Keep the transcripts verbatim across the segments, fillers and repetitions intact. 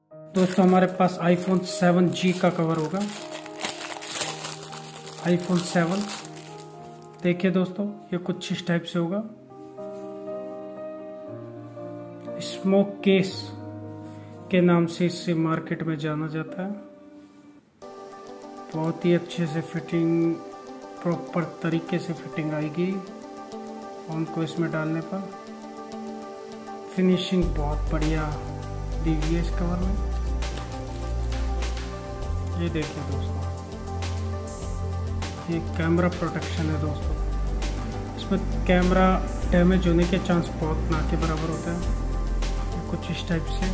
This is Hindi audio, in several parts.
दोस्तों हमारे पास आईफोन सेवन जी का कवर होगा। आईफोन सेवन देखिए दोस्तों, ये कुछ इस टाइप से होगा। स्मोक केस के नाम से इसे मार्केट में जाना जाता है। बहुत ही अच्छे से फिटिंग, प्रॉपर तरीके से फिटिंग आएगी फोन को इसमें डालने पर। फिनिशिंग बहुत बढ़िया दी हुई है इस कवर में। ये देखिए दोस्तों, ये कैमरा प्रोटेक्शन है दोस्तों। इसमें कैमरा डैमेज होने के चांस बहुत ना के बराबर होते हैं। ये कुछ इस टाइप से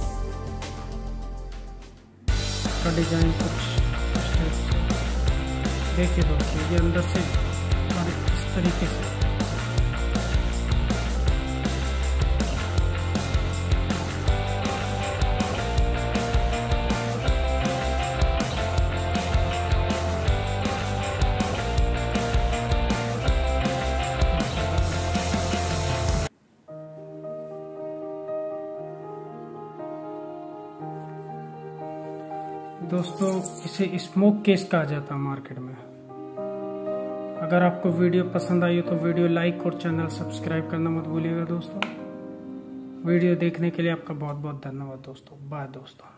का डिजाइन, कुछ इस टाइप से देखिए दोस्तों। ये अंदर से और इस तरीके से दोस्तों, इसे स्मोक केस कहा जाता है मार्केट में। अगर आपको वीडियो पसंद आई हो तो वीडियो लाइक और चैनल सब्सक्राइब करना मत भूलिएगा दोस्तों। वीडियो देखने के लिए आपका बहुत बहुत धन्यवाद दोस्तों। बाय दोस्तों।